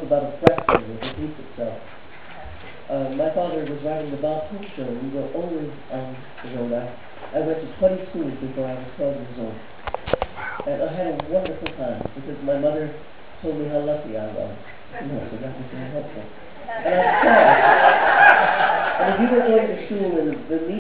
about a fracture that repeats itself. My father was riding the Bob Hope show. We were always on the road. I went to 20 schools before I was 12 years old. And I had a wonderful time because my mother told me how lucky I was. You know, so that was very helpful. And I